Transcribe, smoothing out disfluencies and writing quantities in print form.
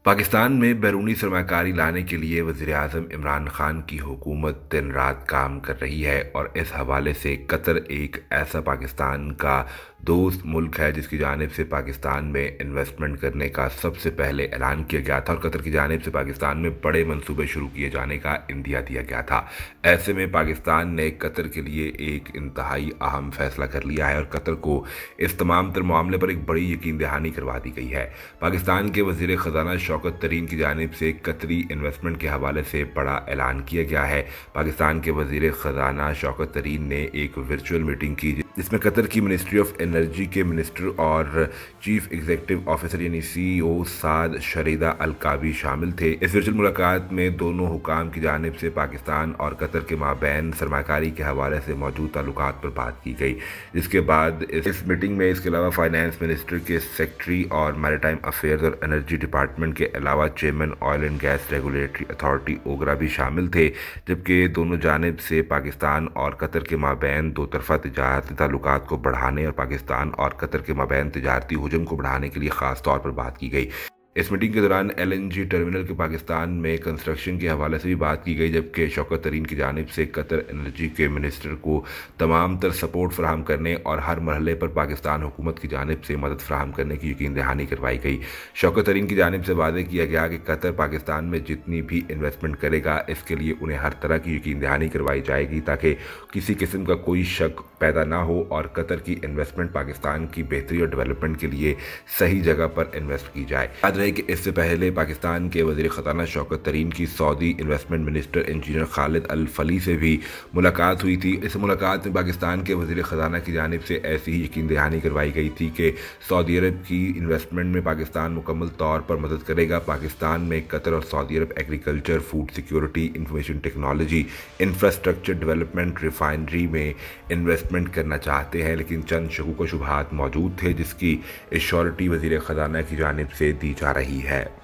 पाकिस्तान में बैरूनी सरमाकारी लाने के लिए वज़ीर-ए-आज़म इमरान खान की हुकूमत दिन रात काम कर रही है और इस हवाले से कतर एक ऐसा पाकिस्तान का दोस्त मुल्क है जिसकी जानिब से पाकिस्तान में इन्वेस्टमेंट करने का सबसे पहले ऐलान किया गया था और कतर की जानिब से पाकिस्तान में बड़े मंसूबे शुरू किए जाने का इंदिया दिया गया था। ऐसे में पाकिस्तान ने कतर के लिए एक इंतहाई अहम फैसला कर लिया है और कतर को इस तमाम तर मामले पर एक बड़ी यकीन दहानी करवा दी गई है। पाकिस्तान के वज़ीर ख़जाना शौकत तरीन की जानिब से कतरी इन्वेस्टमेंट के हवाले से बड़ा ऐलान किया गया है। पाकिस्तान के वज़ीर ख़जाना शौकत तरीन ने एक वर्चुअल मीटिंग की जिसमें कतर की मिनिस्ट्री ऑफ एनर्जी के मिनिस्टर और चीफ एग्जीक्यूटिव ऑफिसर यानी CEO साद शरीदा अलकाबी शामिल थे। इस वर्चुअल मुलाकात में दोनों हुकाम की जानिब से पाकिस्तान और कतर के माबैन सरमाकारी के हवाले से मौजूद ताल्लुकात पर बात की गई, जिसके बाद इस मीटिंग में इसके अलावा फाइनेंस मिनिस्टर के सेक्रेटरी और मैरीटाइम अफेयर्स और एनर्जी डिपार्टमेंट के अलावा chairman oil and gas regulatory authority OGRA भी शामिल थे, जबकि दोनों जानिब से पाकिस्तान और कतर के माबैन दो तरफा तजारती ताल्लुकात को बढ़ाने और पाकिस्तान और कतर के माबैन तजारती हुजम को बढ़ाने के लिए ख़ास तौर पर बात की गई। इस मीटिंग के दौरान LNG टर्मिनल के पाकिस्तान में कंस्ट्रक्शन के हवाले से भी बात की गई, जबकि शौकत तरीन की जानिब से कतर एनर्जी के मिनिस्टर को तमाम तर सपोर्ट फराहम करने और हर मरहले पर पाकिस्तान हुकूमत की जानिब से मदद फराहम करने की यकीन दहानी करवाई गई। शौकत तरीन की जानिब से वादे किया गया कि कतर पाकिस्तान में जितनी भी इन्वेस्टमेंट करेगा इसके लिए उन्हें हर तरह की यकीन दहानी करवाई जाएगी ताकि किसी किस्म का कोई शक पैदा ना हो और कतर की इन्वेस्टमेंट पाकिस्तान की बेहतरी और डेवलपमेंट के लिए सही जगह पर इन्वेस्ट की जाए। कि इससे पहले पाकिस्तान के वज़ीर ख़ज़ाना शौकत तरीन की Saudi investment minister engineer Khalid Al Falih से भी मुलाकात हुई थी। इस मुलाकात में पाकिस्तान के वज़ीर ख़ज़ाना की जानिब से ऐसी ही यकीन दहानी करवाई गई थी कि सऊदी अरब की इन्वेस्टमेंट में पाकिस्तान मुकम्मल तौर पर मदद करेगा। पाकिस्तान में कतर और Saudi Arab agriculture, food security, information technology, infrastructure development, refinery में इन्वेस्टमेंट करना चाहते हैं, लेकिन चंद शकूक व शुबहात मौजूद थे जिसकी एश्योरिटी वज़ीर ख़ज़ाना की जानिब से दी जा रही है।